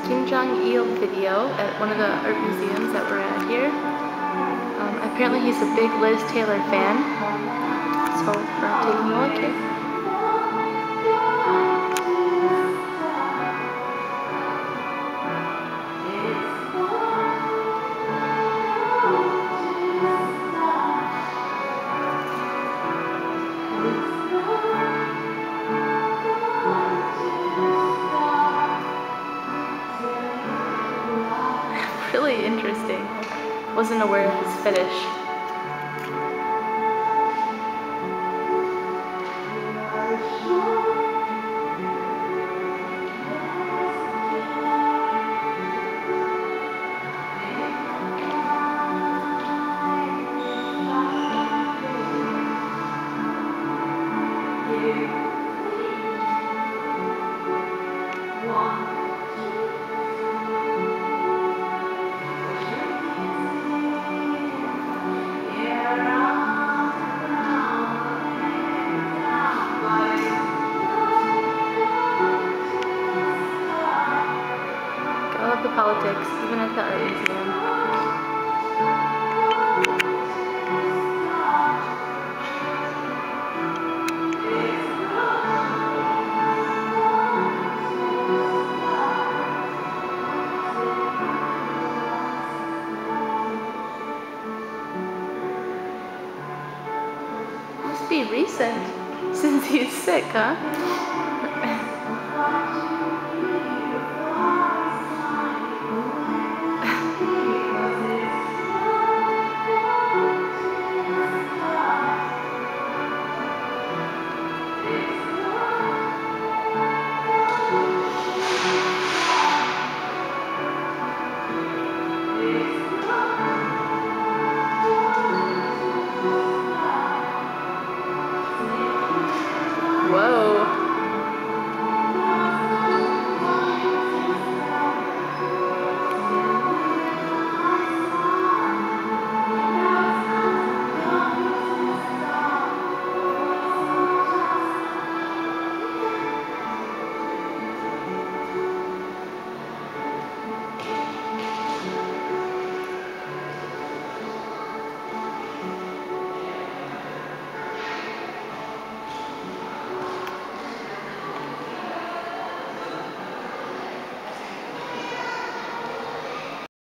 Jong Il video at one of the art museums that we're at here. Apparently he's a big Liz Taylor fan, so we're taking a look here. Really interesting. Wasn't aware of his fetish. I love the politics, even at the art museum. Must be recent, since he's sick, huh?